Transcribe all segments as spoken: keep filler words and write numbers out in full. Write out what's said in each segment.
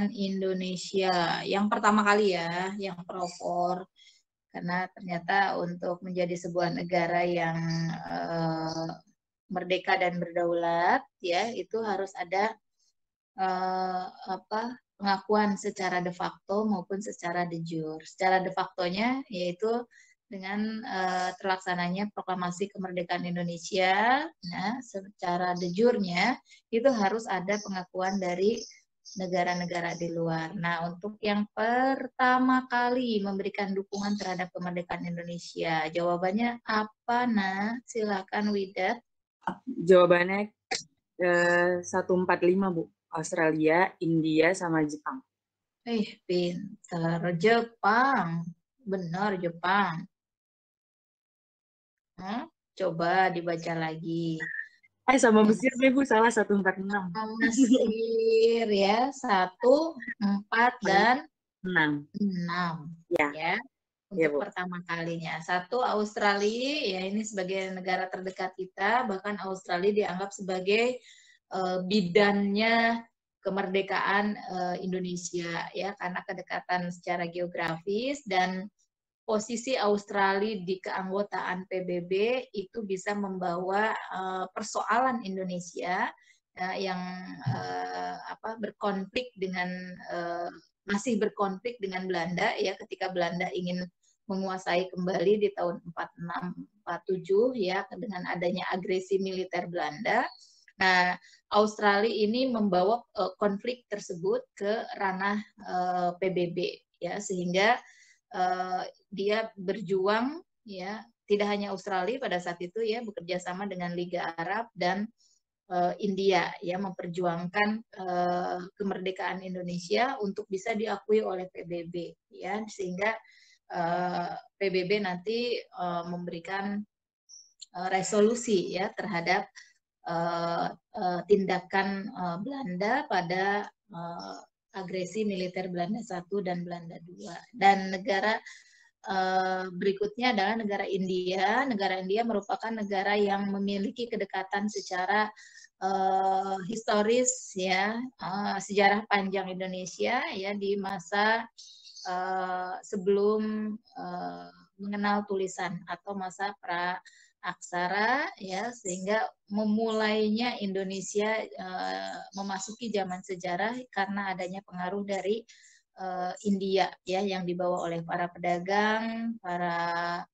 kemerdekaan Indonesia yang pertama kali ya, yang pelopor. Karena ternyata untuk menjadi sebuah negara yang uh, merdeka dan berdaulat, ya itu harus ada uh, apa pengakuan secara de facto maupun secara de jure. Secara de factonya yaitu dengan uh, terlaksananya proklamasi kemerdekaan Indonesia, nah secara de jure-nya itu harus ada pengakuan dari negara-negara di luar. Nah, untuk yang pertama kali memberikan dukungan terhadap kemerdekaan Indonesia, jawabannya apa, Nah? Silakan, Widat. Jawabannya eh, seratus empat puluh lima, Bu. Australia, India, sama Jepang. Eh, pintar. Jepang. Benar, Jepang. Hmm? Coba dibaca lagi. Eh, sama Mesir, Bu. Salah, seratus empat puluh enam. Mesir, ya. Satu, empat, dan enam. enam. Ya. Ya. Ya, Untuk Bu. pertama kalinya. Satu, Australia, ya ini sebagai negara terdekat kita, bahkan Australia dianggap sebagai uh, bidannya kemerdekaan uh, Indonesia, ya karena kedekatan secara geografis dan posisi Australia di keanggotaan P B B itu bisa membawa uh, persoalan Indonesia uh, yang uh, apa berkonflik dengan uh, masih berkonflik dengan Belanda, ya ketika Belanda ingin menguasai kembali di tahun empat puluh enam empat puluh tujuh, ya dengan adanya agresi militer Belanda. Nah, Australia ini membawa uh, konflik tersebut ke ranah uh, P B B, ya sehingga uh, dia berjuang, ya tidak hanya Australia pada saat itu, ya bekerja sama dengan Liga Arab dan uh, India, ya memperjuangkan uh, kemerdekaan Indonesia untuk bisa diakui oleh P B B, ya sehingga uh, P B B nanti uh, memberikan uh, resolusi, ya terhadap uh, uh, tindakan uh, Belanda pada uh, agresi militer Belanda satu dan Belanda dua. Dan negara uh, berikutnya adalah negara India. Negara India merupakan negara yang memiliki kedekatan secara uh, historis, ya uh, sejarah panjang Indonesia, ya di masa uh, sebelum uh, mengenal tulisan atau masa pra aksara, ya sehingga memulainya Indonesia uh, memasuki zaman sejarah karena adanya pengaruh dari uh, India, ya yang dibawa oleh para pedagang, para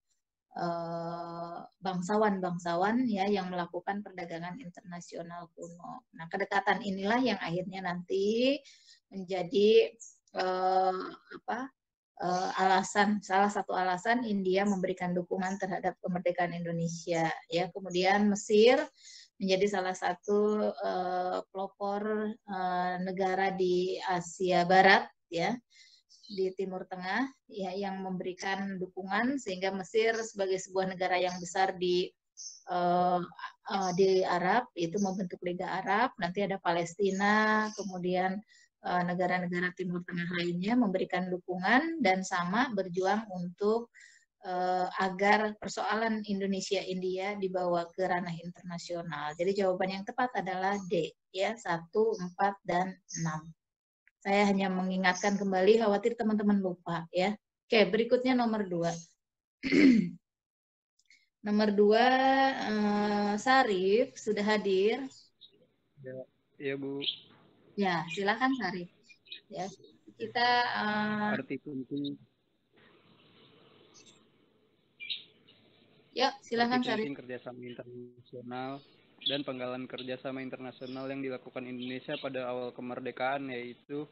bangsawan-bangsawan, uh, ya yang melakukan perdagangan internasional kuno. Nah, kedekatan inilah yang akhirnya nanti menjadi uh, apa Uh, alasan salah satu alasan India memberikan dukungan terhadap kemerdekaan Indonesia, ya kemudian Mesir menjadi salah satu uh, pelopor uh, negara di Asia Barat, ya di Timur Tengah, ya yang memberikan dukungan sehingga Mesir sebagai sebuah negara yang besar di uh, uh, di Arab itu membentuk Liga Arab, nanti ada Palestina, kemudian negara-negara Timur Tengah lainnya memberikan dukungan dan sama berjuang untuk uh, agar persoalan Indonesia-India dibawa ke ranah internasional. Jadi jawaban yang tepat adalah D, ya satu, empat, dan enam. Saya hanya mengingatkan kembali, khawatir teman-teman lupa, ya. Oke, berikutnya nomor dua. Nomor dua, uh, Sarif sudah hadir. Ya, ya Bu. Ya, silakan Sarif. Ya, kita uh, arti penting. Ya, silakan arti Sarif. penting kerjasama internasional dan penggalan kerjasama internasional yang dilakukan Indonesia pada awal kemerdekaan yaitu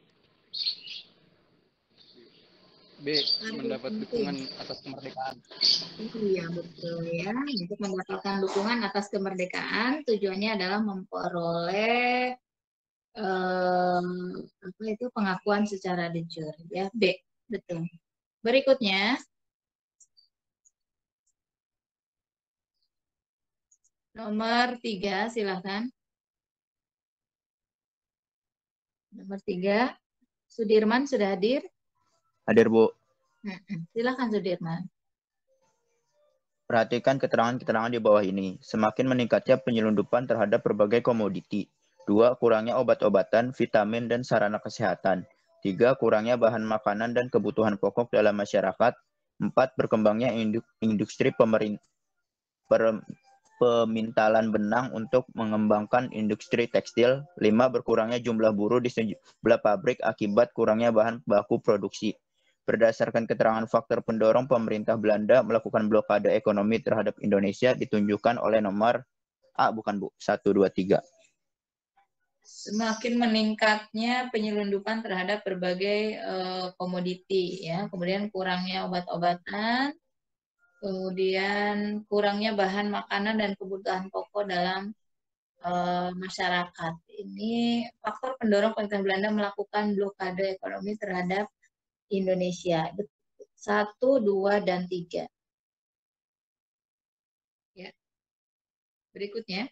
B. Mendapat dukungan atas kemerdekaan. Iya betul ya. Untuk mendapatkan dukungan atas kemerdekaan tujuannya adalah memperoleh eh, apa itu pengakuan secara de jure, ya B betul. Berikutnya nomor tiga, silakan. Nomor tiga, Sudirman sudah hadir? Hadir, Bu. Silakan Sudirman. Perhatikan keterangan-keterangan di bawah ini. Semakin meningkatnya penyelundupan terhadap berbagai komoditi. Dua, kurangnya obat-obatan, vitamin, dan sarana kesehatan. Tiga, kurangnya bahan makanan dan kebutuhan pokok dalam masyarakat. Empat, berkembangnya industri pemerin, per, pemintalan benang untuk mengembangkan industri tekstil. Lima, berkurangnya jumlah buruh di sejumlah pabrik akibat kurangnya bahan baku produksi. Berdasarkan keterangan faktor pendorong, pemerintah Belanda melakukan blokade ekonomi terhadap Indonesia ditunjukkan oleh nomor A, bukan Bu, satu, dua, tiga. Semakin meningkatnya penyelundupan terhadap berbagai uh, komoditi, ya. Kemudian kurangnya obat-obatan, kemudian kurangnya bahan makanan dan kebutuhan pokok dalam uh, masyarakat. Ini faktor pendorong pemerintah Belanda melakukan blokade ekonomi terhadap Indonesia. Satu, dua, dan tiga. Ya. Berikutnya.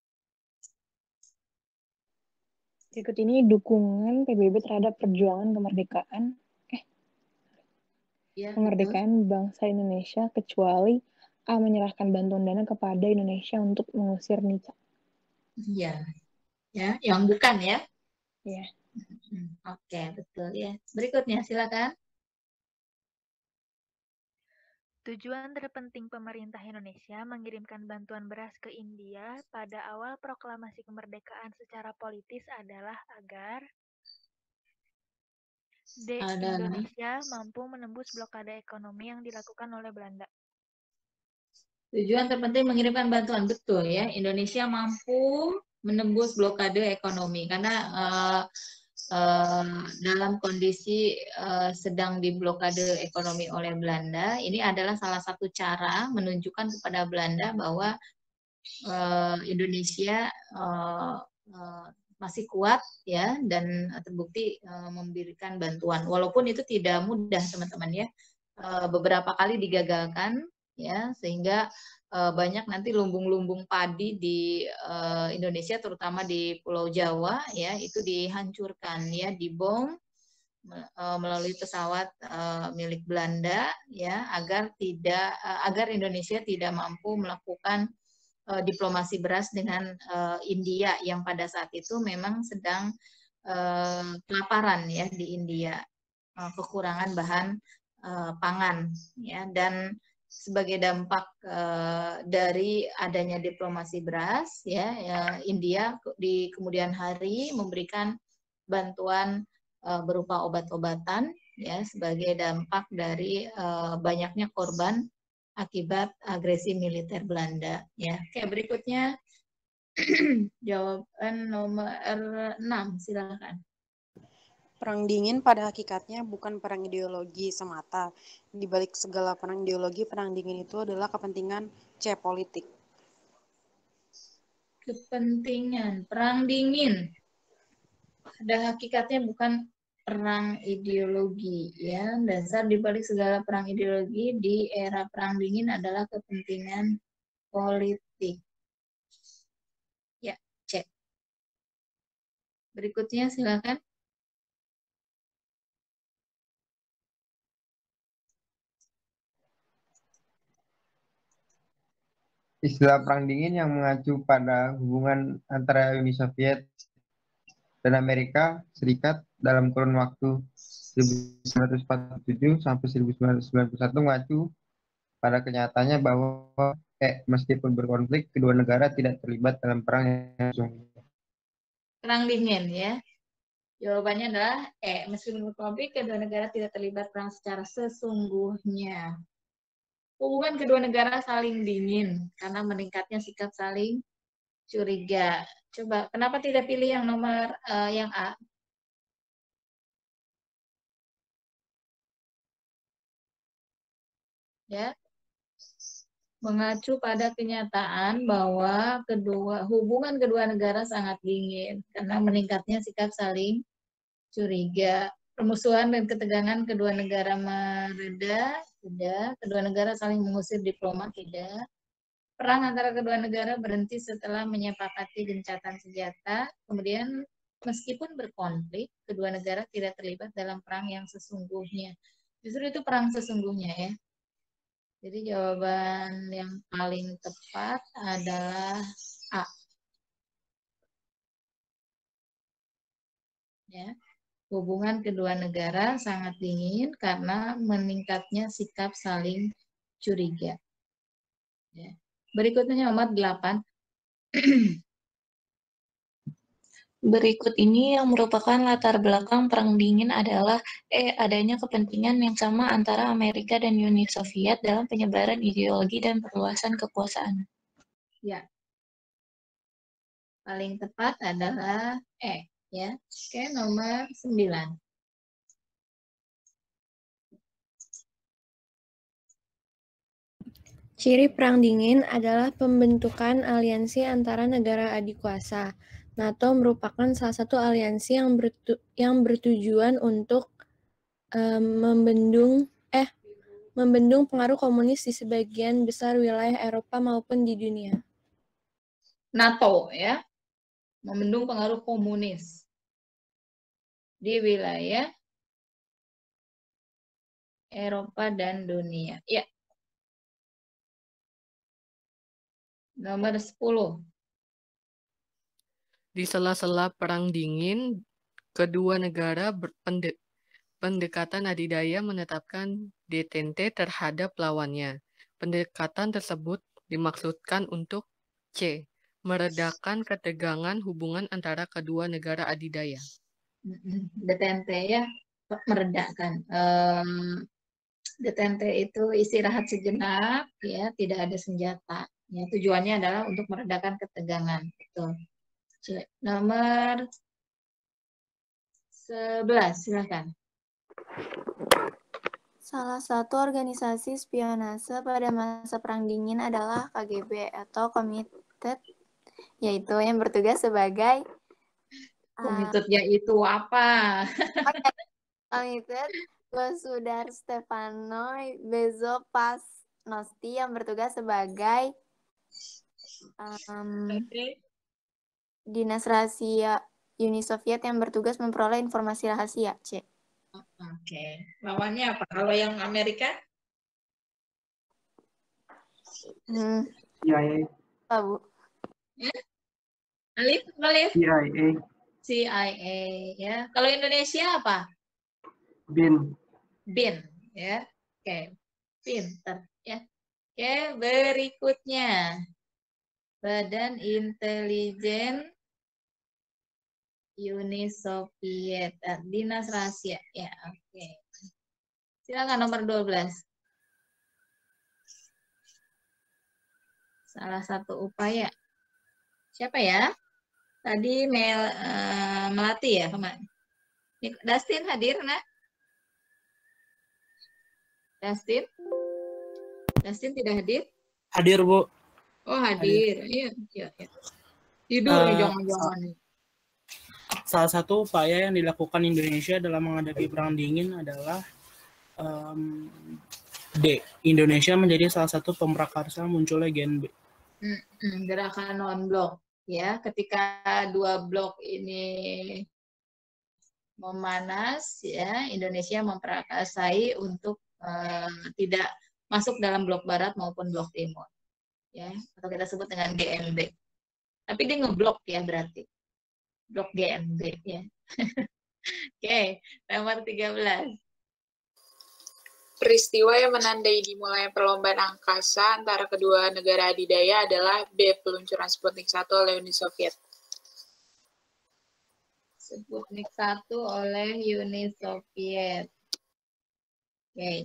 Berikut ini dukungan P B B terhadap perjuangan kemerdekaan eh ya, kemerdekaan betul. Bangsa Indonesia, kecuali A, menyerahkan bantuan dana kepada Indonesia untuk mengusir Nica. Iya. Ya, yang bukan ya. Iya. Hmm, Oke, betul ya. Berikutnya silakan. Tujuan terpenting pemerintah Indonesia mengirimkan bantuan beras ke India pada awal proklamasi kemerdekaan secara politis adalah agar D. Ada Indonesia mampu menembus blokade ekonomi yang dilakukan oleh Belanda. Tujuan terpenting mengirimkan bantuan, betul ya. Indonesia mampu menembus blokade ekonomi karena uh, uh, dalam kondisi uh, sedang diblokade ekonomi oleh Belanda. Ini adalah salah satu cara menunjukkan kepada Belanda bahwa uh, Indonesia uh, uh, masih kuat ya dan terbukti uh, memberikan bantuan. Walaupun itu tidak mudah teman-teman ya. Uh, beberapa kali digagalkan ya sehingga uh, banyak nanti lumbung-lumbung padi di uh, Indonesia terutama di Pulau Jawa ya itu dihancurkan ya dibom uh, melalui pesawat uh, milik Belanda ya agar tidak uh, agar Indonesia tidak mampu melakukan uh, diplomasi beras dengan uh, India yang pada saat itu memang sedang uh, kelaparan ya di India, uh, kekurangan bahan uh, pangan ya dan sebagai dampak uh, dari adanya diplomasi beras ya, ya India di kemudian hari memberikan bantuan uh, berupa obat-obatan ya sebagai dampak dari uh, banyaknya korban akibat agresi militer Belanda ya. Oke, berikutnya jawaban nomor enam, silakan. Perang dingin pada hakikatnya bukan perang ideologi semata. Di balik segala perang ideologi, perang dingin itu adalah kepentingan C, politik. Kepentingan perang dingin pada hakikatnya bukan perang ideologi ya. Dasar di balik segala perang ideologi di era perang dingin adalah kepentingan politik. Ya, cek. Berikutnya silakan. Istilah perang dingin yang mengacu pada hubungan antara Uni Soviet dan Amerika Serikat dalam kurun waktu seribu sembilan ratus empat puluh tujuh sampai seribu sembilan ratus sembilan puluh satu mengacu pada kenyataannya bahwa eh, meskipun berkonflik, kedua negara tidak terlibat dalam perang yang sesungguhnya. Perang dingin ya. Jawabannya adalah E. Meskipun berkonflik, kedua negara tidak terlibat perang secara sesungguhnya. Hubungan kedua negara saling dingin karena meningkatnya sikap saling curiga. Coba, kenapa tidak pilih yang nomor uh, yang A? Ya, mengacu pada kenyataan bahwa kedua hubungan kedua negara sangat dingin karena meningkatnya sikap saling curiga. Permusuhan dan ketegangan kedua negara mereda, tidak. Kedua negara saling mengusir diplomat, tidak. Perang antara kedua negara berhenti setelah menyepakati gencatan senjata. Kemudian meskipun berkonflik, kedua negara tidak terlibat dalam perang yang sesungguhnya. Justru itu perang sesungguhnya ya. Jadi jawaban yang paling tepat adalah A. Ya. Hubungan kedua negara sangat dingin karena meningkatnya sikap saling curiga. Ya. Berikutnya nomor delapan. Berikut ini yang merupakan latar belakang Perang Dingin adalah eh adanya kepentingan yang sama antara Amerika dan Uni Soviet dalam penyebaran ideologi dan perluasan kekuasaan. Ya. Paling tepat adalah E, ya. Oke, nomor sembilan. Ciri Perang Dingin adalah pembentukan aliansi antara negara adikuasa. NATO merupakan salah satu aliansi yang, bertu yang bertujuan untuk um, membendung eh membendung pengaruh komunis di sebagian besar wilayah Eropa maupun di dunia. NATO, ya, membendung pengaruh komunis di wilayah Eropa dan dunia. Ya. Nomor sepuluh. Di sela-sela Perang Dingin, kedua negara berpendek pendekatan adidaya menetapkan detente terhadap lawannya. Pendekatan tersebut dimaksudkan untuk C. Meredakan ketegangan hubungan antara kedua negara adidaya. Detente, ya, meredakan. Um, detente itu istirahat sejenak, ya, tidak ada senjata. Ya, tujuannya adalah untuk meredakan ketegangan. Betul. Nomor sebelas, silakan. Salah satu organisasi spionase pada masa Perang Dingin adalah K G B atau Committed, yaitu yang bertugas sebagai Committednya uh, itu apa? Committed Gosudar Stefano Bezopasnosti yang bertugas sebagai um, okay. Dinas Rahasia Uni Soviet yang bertugas memperoleh informasi rahasia. C. Oke, okay. Lawannya apa? Kalau yang Amerika? Hmm. C I A. Apa, Bu? Ya? Alif, Alif? C I A. C I A, ya. Kalau Indonesia apa? B I N. B I N, ya. Oke, okay. Pinter, ya. Oke, okay. Berikutnya. Badan Intelijen Uni Soviet, Dinas Rahasia. Ya, oke. Okay. Silakan nomor dua belas. Salah satu upaya. Siapa ya? Tadi Mel uh, Melati ya, kemarin. Dustin hadir, nak? Dustin? Dustin tidak hadir? Hadir, Bu. Oh, hadir. Iya, iya, iya. Tidur uh, nih, jangan-jangan nih. Salah satu upaya yang dilakukan Indonesia dalam menghadapi Perang Dingin adalah um, D. Indonesia menjadi salah satu pemrakarsa munculnya Gen B. Hmm, gerakan non-blok, ya. Ketika dua blok ini memanas, ya, Indonesia memprakarsai untuk uh, tidak masuk dalam blok barat maupun blok timur, ya. Atau kita sebut dengan G M B. Tapi dia ngeblok, ya, berarti. Blok G M B, ya. Oke, okay, nomor tiga belas. Peristiwa yang menandai dimulai perlombaan angkasa antara kedua negara adidaya adalah B. Peluncuran Sputnik satu oleh Uni Soviet. Sputnik satu oleh Uni Soviet. Oke. Okay.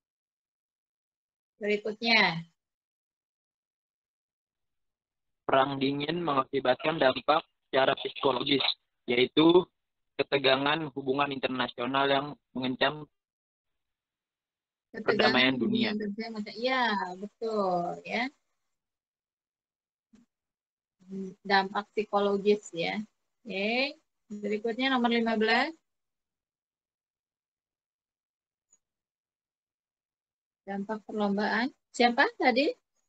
Berikutnya. Perang Dingin mengakibatkan dampak secara psikologis, yaitu ketegangan hubungan internasional yang mengancam perdamaian dunia. Ya, betul, ya. Dampak psikologis, ya. Oke, berikutnya nomor lima belas. Dampak perlombaan. Siapa tadi?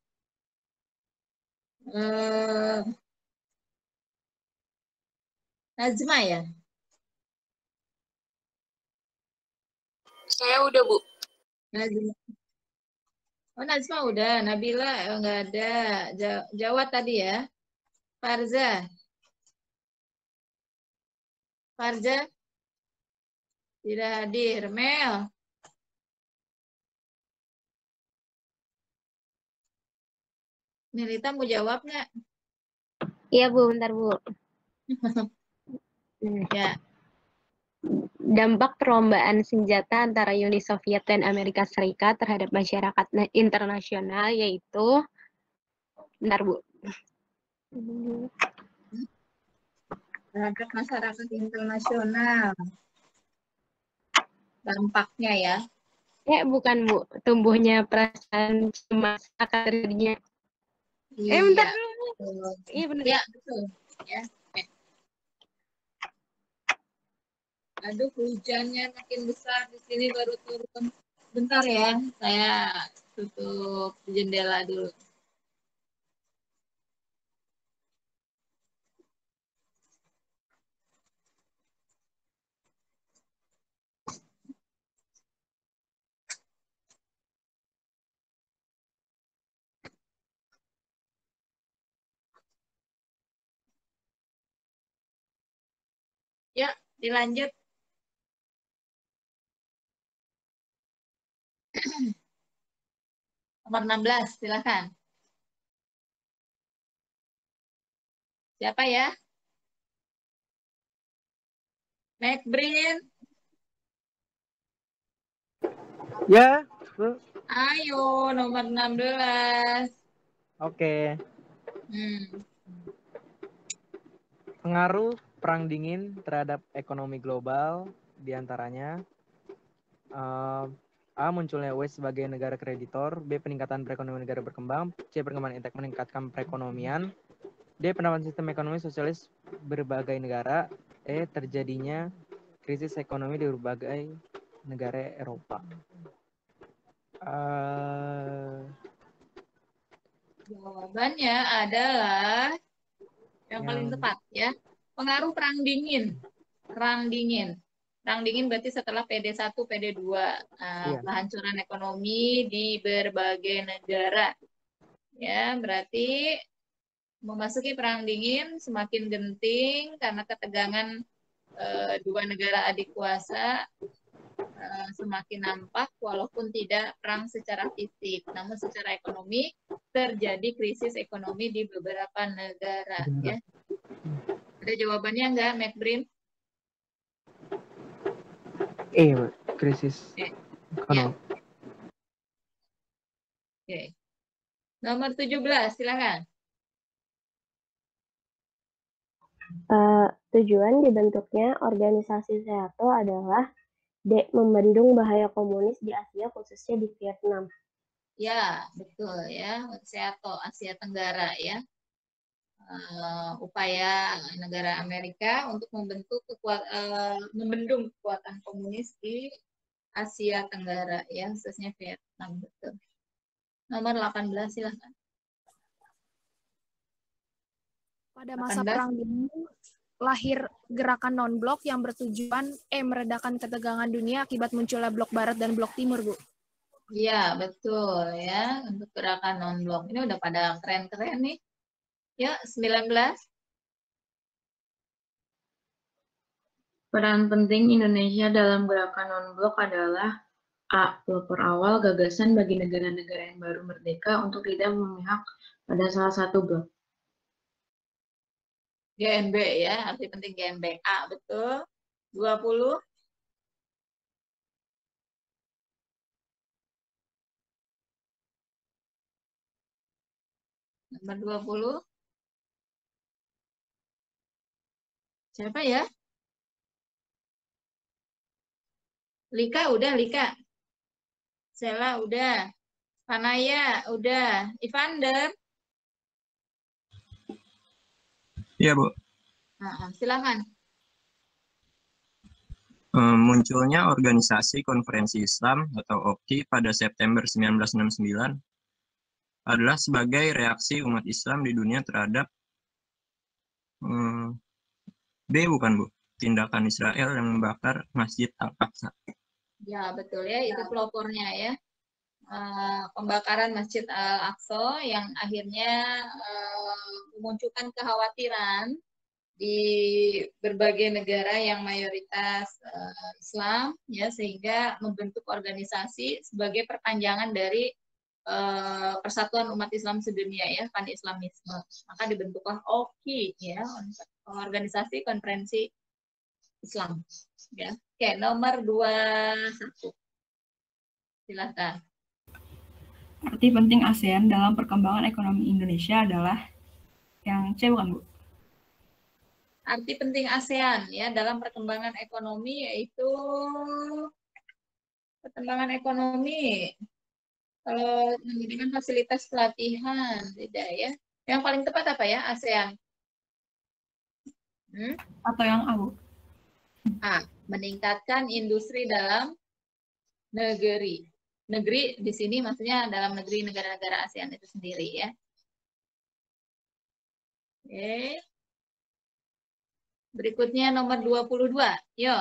Uh, Nazma, ya? Saya udah, Bu. Nazma. Oh, Nazma udah. Nabila enggak ada. Jawab tadi ya. Farza. Farza. Tidak hadir. Mel. Melita mau jawab nggak? Iya Bu, bentar Bu. Ya. Dampak perlombaan senjata antara Uni Soviet dan Amerika Serikat terhadap masyarakat internasional yaitu, bentar Bu. Terhadap masyarakat internasional. Dampaknya ya. Eh bukan Bu, tumbuhnya perasaan cemas akan terjadinya. Iya. Eh bentar dulu. Iya benar. Ya, betul. Ya. Eh. Aduh, hujannya makin besar di sini baru turun. Bentar ya, saya tutup jendela dulu. Ya, dilanjut. Nomor enam belas, silakan. Siapa ya? McBreen. Ya, Bu. Ayo, nomor enam belas. Oke. Hmm. Pengaruh perang dingin terhadap ekonomi global diantaranya uh, A. Munculnya U S sebagai negara kreditor, B. Peningkatan perekonomian negara berkembang, C. Perkembangan internet meningkatkan perekonomian, D. Penerapan sistem ekonomi sosialis berbagai negara, E. Terjadinya krisis ekonomi di berbagai negara Eropa. Uh, Jawabannya adalah yang, yang paling tepat ya. Pengaruh perang dingin. Perang dingin. Perang dingin berarti setelah P D satu, P D dua. Nah, iya. Kehancuran ekonomi di berbagai negara. Ya, berarti memasuki perang dingin semakin genting karena ketegangan eh, dua negara adik kuasa eh, semakin nampak walaupun tidak perang secara fisik, namun secara ekonomi terjadi krisis ekonomi di beberapa negara. Ya. Ada jawabannya enggak, McBreen? Eh, krisis eh. ekonomi. Ya. Oke. Nomor tujuh belas, silakan. Uh, tujuan dibentuknya organisasi SEATO adalah D. Membendung bahaya komunis di Asia, khususnya di Vietnam. Ya, betul ya. SEATO, Asia Tenggara ya. Uh, upaya negara Amerika untuk membentuk kekuat, uh, membendung kekuatan komunis di Asia Tenggara ya, khususnya Vietnam, betul. Nomor delapan belas silakan. Pada masa perang dingin lahir gerakan non-blok yang bertujuan eh meredakan ketegangan dunia akibat munculnya blok barat dan blok timur, Bu. Iya, betul ya, untuk gerakan non-blok. Ini udah pada keren-keren nih. Ya, sembilan belas. Peran penting Indonesia dalam gerakan non-blok adalah A. Pelopor awal gagasan bagi negara-negara yang baru merdeka untuk tidak memihak pada salah satu blok. G N B ya, arti penting G N B. A, betul. dua puluh. Nomor dua puluh. Siapa ya? Lika udah, Lika. Sela udah. Panaya udah. Ivander. Iya, Bu. Nah, silakan. Munculnya organisasi Konferensi Islam atau O K I pada September seribu sembilan ratus enam puluh sembilan adalah sebagai reaksi umat Islam di dunia terhadap hmm, B bukan Bu, tindakan Israel yang membakar Masjid Al-Aqsa. Ya betul ya, itu pelopornya ya. Uh, pembakaran Masjid Al-Aqsa yang akhirnya uh, memunculkan kekhawatiran di berbagai negara yang mayoritas uh, Islam, ya, sehingga membentuk organisasi sebagai perpanjangan dari uh, Persatuan Umat Islam Sedunia, ya, Pan-Islamisme. Maka dibentuklah O K I, ya, Organisasi Konferensi Islam, ya. Oke, nomor dua puluh satu. Silakan. Arti penting ASEAN dalam perkembangan ekonomi Indonesia adalah yang C bukan, Bu? Arti penting ASEAN, ya, dalam perkembangan ekonomi yaitu perkembangan ekonomi. Kalau menyediakan fasilitas pelatihan, tidak, ya. Yang paling tepat apa ya, ASEAN? Hmm? Atau yang A, Bu? A, meningkatkan industri dalam negeri. Negeri di sini maksudnya dalam negeri negara-negara ASEAN itu sendiri, ya. Oke. Berikutnya nomor dua puluh dua. Yuk.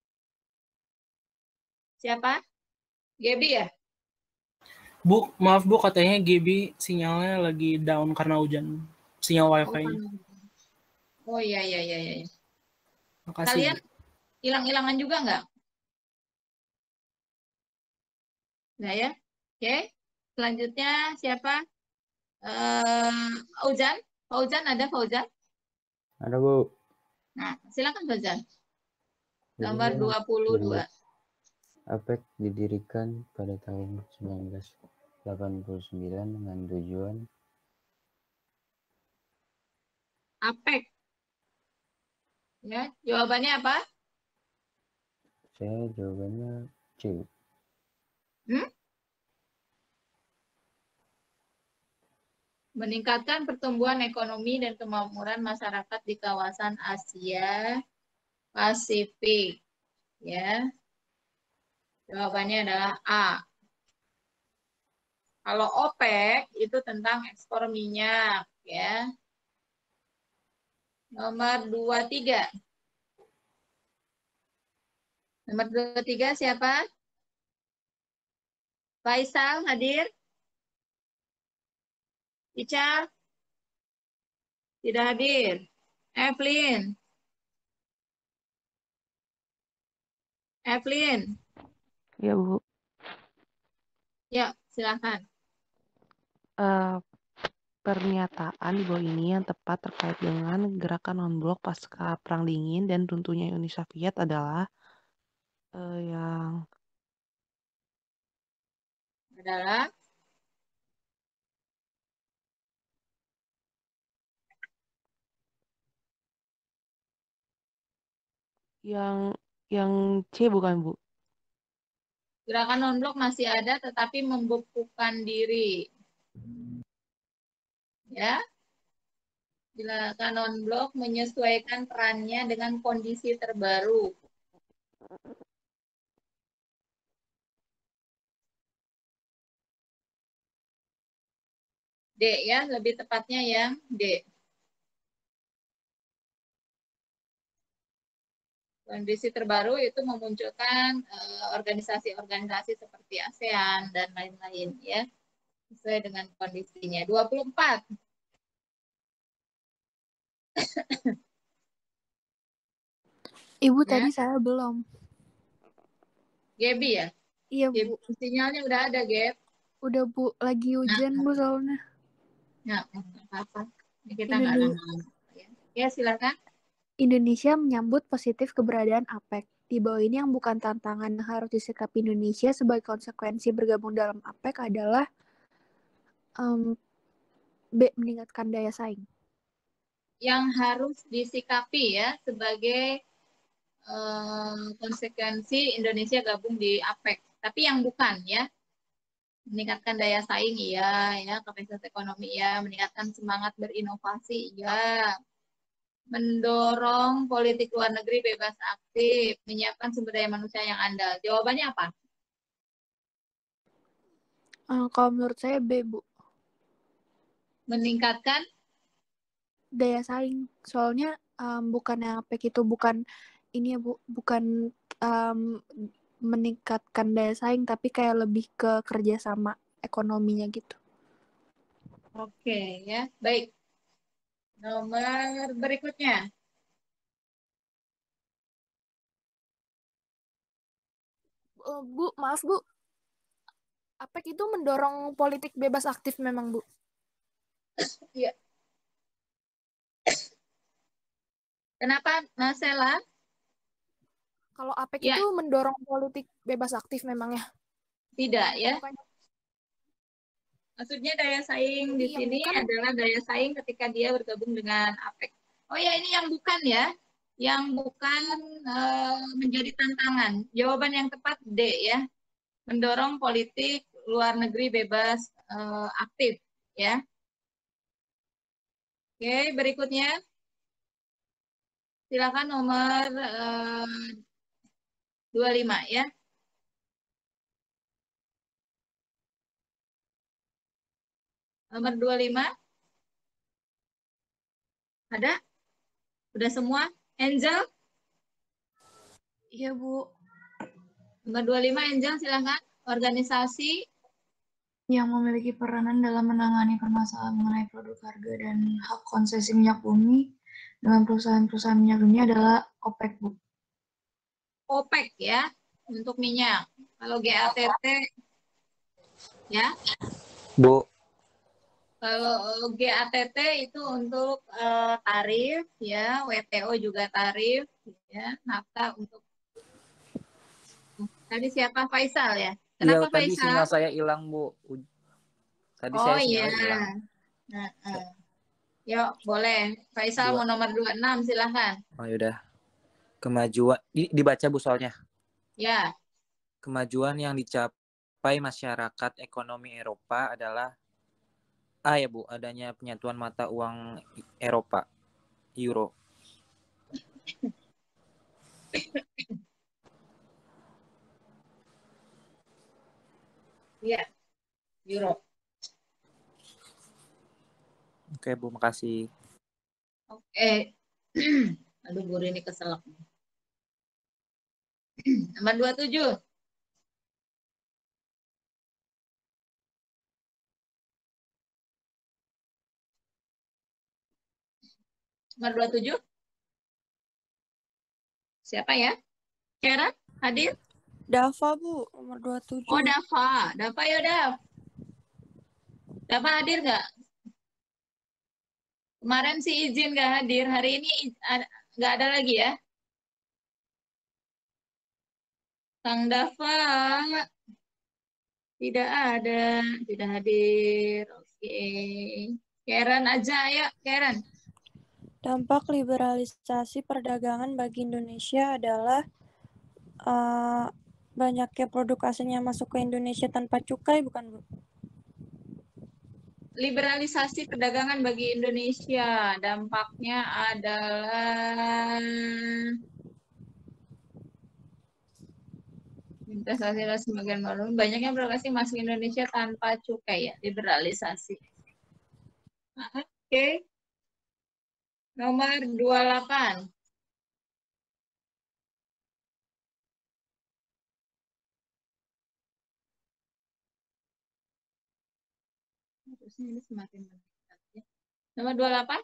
Siapa? Gaby ya? Bu, maaf Bu, katanya Gaby sinyalnya lagi down karena hujan. Sinyal wifi-nya. Oh, iya, iya, iya. iya. Makasih. Kalian hilang-hilangan juga nggak? Nah, ya. Oke. Selanjutnya siapa? Uh, Fauzan? Fauzan ada Fauzan? Ada, Bu. Nah, silakan Fauzan. Nomor Jadi, dua puluh dua. A P E C didirikan pada tahun seribu sembilan ratus delapan puluh sembilan dengan tujuan A P E C. Ya, jawabannya apa? Saya jawabannya C. Hmm? Meningkatkan pertumbuhan ekonomi dan kemakmuran masyarakat di kawasan Asia Pasifik. Ya. Jawabannya adalah A. Kalau OPEC itu tentang ekspor minyak, ya. Nomor dua puluh tiga. Nomor dua puluh tiga siapa? Faisal hadir? Ica? Tidak hadir. Evelyn? Evelyn? Ya, Bu. Ya, silakan. Uh, pernyataan di bawah ini yang tepat terkait dengan gerakan non-blok pasca Perang Dingin dan runtuhnya Uni Soviet adalah uh, yang adalah yang yang C bukan, Bu? Gerakan non-blok masih ada tetapi membukukan diri. Ya. Gerakan non-blok menyesuaikan perannya dengan kondisi terbaru. D, ya, lebih tepatnya yang D. Kondisi terbaru itu memunculkan organisasi-organisasi uh, seperti ASEAN dan lain-lain, ya, sesuai dengan kondisinya. dua puluh empat. Ibu, ya. tadi saya belum. Gaby ya? Iya, Bu. Gaby, sinyalnya udah ada, Gab. Udah, Bu. Lagi hujan, nah, Bu, soalnya. Nah, apa-apa. Kita nggak lama-lama. Ya. ya, silakan. Indonesia menyambut positif keberadaan A P E C. Di bawah ini yang bukan tantangan yang harus disikapi Indonesia sebagai konsekuensi bergabung dalam A P E C adalah um, B. Meningkatkan daya saing. Yang harus disikapi ya sebagai um, konsekuensi Indonesia gabung di A P E C. Tapi yang bukan ya. Meningkatkan daya saing iya, ya, kapasitas ekonomi ya, meningkatkan semangat berinovasi iya. Mendorong politik luar negeri bebas aktif, menyiapkan sumber daya manusia yang andal. Jawabannya apa? Uh, kalau menurut saya B, Bu. Meningkatkan daya saing. Soalnya um, bukan A P E C itu bukan ini ya, Bu, bukan um, meningkatkan daya saing, tapi kayak lebih ke kerjasama ekonominya gitu. Oke, ya, baik. Nomor berikutnya. Uh, Bu, maaf Bu, APEC itu mendorong politik bebas aktif memang Bu? Iya. Kenapa, Marcella? Kalau APEC Ya. itu mendorong politik bebas aktif memang ya? Tidak ya. Bukannya. Maksudnya daya saing di Jadi yang sini bukan. adalah daya saing ketika dia bergabung dengan APEC. Oh ya, ini yang bukan ya. Yang bukan uh, menjadi tantangan. Jawaban yang tepat D ya. Mendorong politik luar negeri bebas uh, aktif ya. Oke, berikutnya. Silakan nomor uh, dua puluh lima ya. Nomor dua puluh lima. Ada? Udah semua? Angel? Iya, Bu. Nomor dua puluh lima, Angel, silakan. Organisasi yang memiliki peranan dalam menangani permasalahan mengenai produk harga dan hak konsesi minyak bumi dengan perusahaan-perusahaan minyak dunia adalah OPEC, Bu. OPEC ya, untuk minyak. Kalau G A T T ya. Bu. Kalau G A T T itu untuk uh, tarif ya, W T O juga tarif ya, nafta untuk tadi siapa, Faisal ya? Kenapa Iya, tadi Faisal? sinyal saya hilang, Bu. Tadi oh saya iya. sinyal hilang. Nah, uh. Yuk, boleh. Faisal Dua. mau nomor dua puluh enam, silahkan. Oh, yaudah. Kemajuan, dibaca Bu soalnya. Ya. Kemajuan yang dicapai masyarakat ekonomi Eropa adalah A ya Bu, adanya penyatuan mata uang Eropa, Euro. Iya, Euro. Oke Bu, makasih. Oke. Aduh, guru ini keselak. Nomor dua puluh tujuh. Nomor dua puluh tujuh. Siapa ya? Karen, hadir? Dava, Bu, nomor dua puluh tujuh. Oh, Dava. Dava ya, Dav. Dava hadir nggak? Kemarin sih izin nggak hadir. Hari ini nggak ada lagi ya? Kang Dava. Tidak ada. Tidak hadir. Oke. Karen aja, ayo. Karen. Dampak liberalisasi perdagangan bagi Indonesia adalah uh, banyaknya produk asing yang masuk ke Indonesia tanpa cukai, bukan Bu? Liberalisasi perdagangan bagi Indonesia, dampaknya adalah investasi dan sebagian baru. Banyaknya produk asing masuk Indonesia tanpa cukai ya, liberalisasi. Oke. Okay. Nomor dua puluh delapan. Terusnya ini semakin meningkat ya. Nomor dua puluh delapan.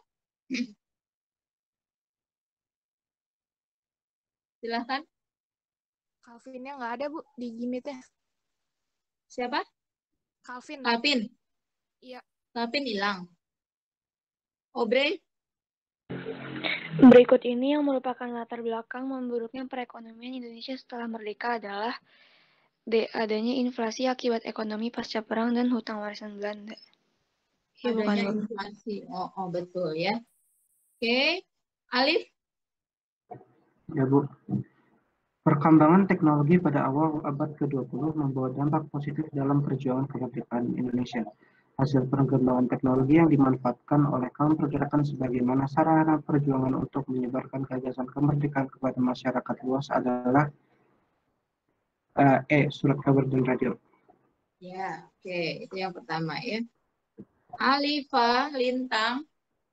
Silahkan. Calvinnya nggak ada, Bu, di Gimitnya. Siapa? Calvin. Calvin. Iya. Calvin hilang. Obrey. Berikut ini yang merupakan latar belakang memburuknya perekonomian Indonesia setelah merdeka adalah D. Adanya inflasi akibat ekonomi pasca perang dan hutang warisan Belanda. Ya, adanya bukan, inflasi. Oh, oh, betul ya. Oke. Alif. Ya, Bu. Perkembangan teknologi pada awal abad ke dua puluh membawa dampak positif dalam perjuangan kemerdekaan Indonesia. Hasil perkembangan teknologi yang dimanfaatkan oleh kaum pergerakan sebagaimana sarana perjuangan untuk menyebarkan gagasan kemerdekaan kepada masyarakat luas adalah uh, E. Surat kabar dan radio. Ya, oke. Okay. Itu yang pertama ya. Alifa, Lintang.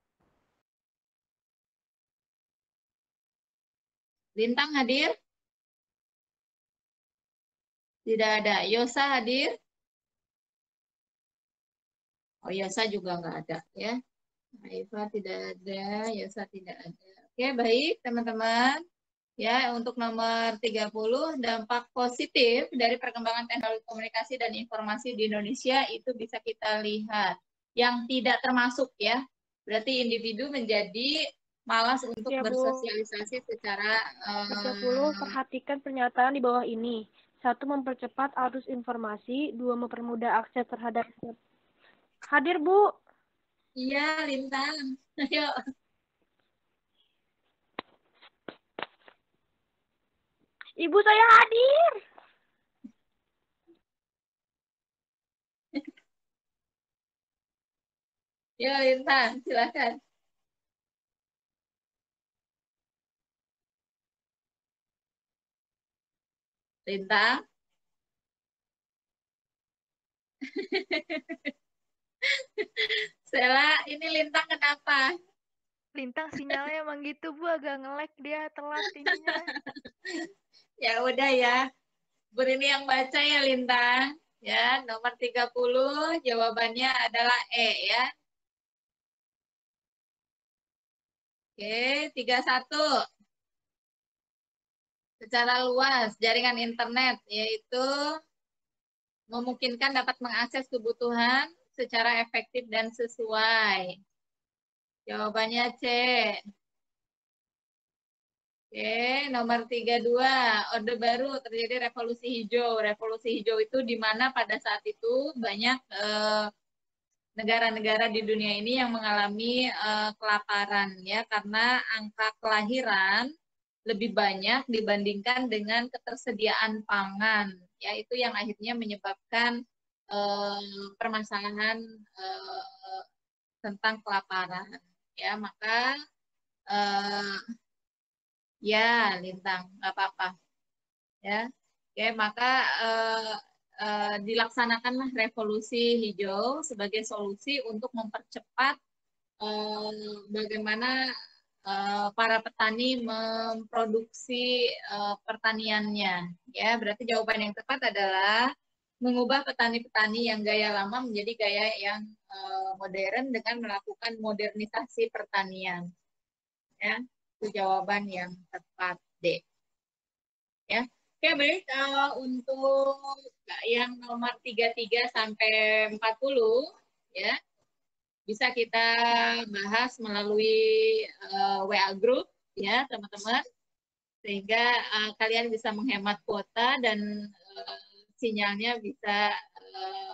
Lintang hadir? Tidak ada. Yosa hadir? Oh, Yosa juga nggak ada ya. Alifa tidak ada, Yosa tidak ada. Oke, baik teman-teman. Ya, untuk nomor tiga puluh, dampak positif dari perkembangan teknologi komunikasi dan informasi di Indonesia itu bisa kita lihat. Yang tidak termasuk ya, berarti individu menjadi malas untuk Ya, Bu. bersosialisasi secara tiga puluh, eh, perhatikan pernyataan di bawah ini. Satu, mempercepat arus informasi. Dua, mempermudah akses terhadap... Hadir, Bu. Iya, Lintang. Ayo. Ibu saya hadir. Ya, Lintang, silakan. Lintang. Stella, ini Lintang kenapa? Lintang sinyalnya emang gitu, Bu, agak nge-lag dia, telat ininya. Ya udah ya. Bu ini yang baca ya, Lintang. Ya, nomor tiga puluh jawabannya adalah E ya. Oke, tiga puluh satu. Secara luas, jaringan internet yaitu memungkinkan dapat mengakses kebutuhan secara efektif dan sesuai. Jawabannya C. Oke, nomor tiga puluh dua. Orde baru terjadi revolusi hijau. Revolusi hijau itu di mana pada saat itu banyak eh, negara-negara di dunia ini yang mengalami uh, kelaparan ya karena angka kelahiran lebih banyak dibandingkan dengan ketersediaan pangan ya itu yang akhirnya menyebabkan uh, permasalahan uh, tentang kelaparan ya maka uh, ya Lintang nggak apa-apa ya oke maka uh, Uh, dilaksanakanlah revolusi hijau sebagai solusi untuk mempercepat uh, bagaimana uh, para petani memproduksi uh, pertaniannya. Ya, berarti jawaban yang tepat adalah mengubah petani-petani yang gaya lama menjadi gaya yang uh, modern dengan melakukan modernisasi pertanian. Ya, itu jawaban yang tepat D. Ya. Oke, baik. Uh, untuk yang nomor tiga puluh tiga sampai empat puluh, ya, bisa kita bahas melalui uh, W A Group, ya, teman-teman. Sehingga uh, kalian bisa menghemat kuota dan uh, sinyalnya bisa, uh,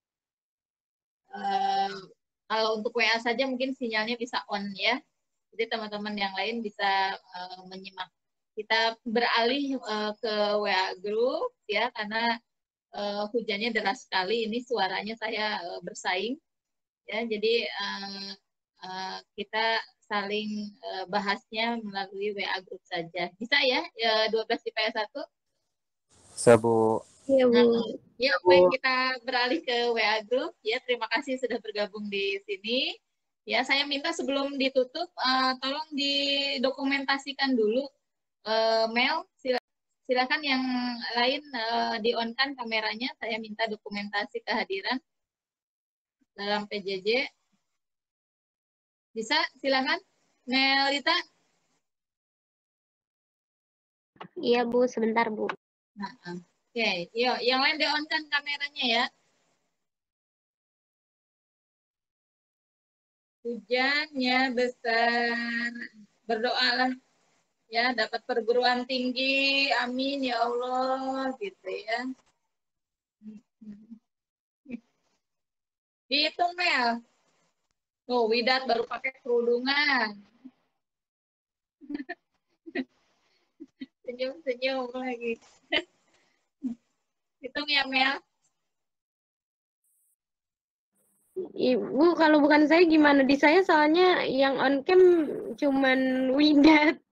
uh, kalau untuk W A saja mungkin sinyalnya bisa on, ya. Jadi teman-teman yang lain bisa uh, menyimak. Kita beralih uh, ke W A Group ya karena uh, hujannya deras sekali. Ini suaranya saya uh, bersaing ya. Jadi uh, uh, kita saling uh, bahasnya melalui W A Group saja. Bisa ya? Uh, dua belas I P S satu? Sabu. Iya, Bu. Nah, ya, baik kita beralih ke W A Group ya. Terima kasih sudah bergabung di sini. Ya, saya minta sebelum ditutup uh, tolong didokumentasikan dulu. Uh, Mel, silakan yang lain uh, di-on-kan kameranya. Saya minta dokumentasi kehadiran dalam P J J. Bisa? Silakan. Melita. Iya, Bu. Sebentar, Bu. Nah, Oke, okay. Yuk, yang lain di-on-kan kameranya ya. Hujannya besar. Berdoalah. Ya, dapat perguruan tinggi, amin ya Allah, gitu ya. Dihitung, Mel. Oh, Widat baru pakai kerudungan. Senyum-senyum lagi. Hitung ya, Mel. Ibu, kalau bukan saya gimana? Di saya soalnya yang on cam cuman Widat.